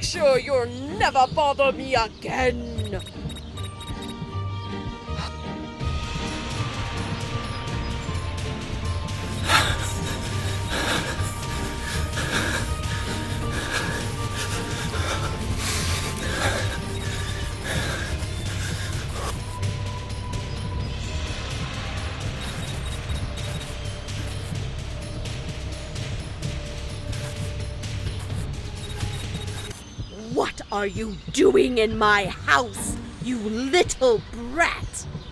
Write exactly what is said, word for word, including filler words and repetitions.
sure you'll never bother me again. What are you doing in my house, you little brat?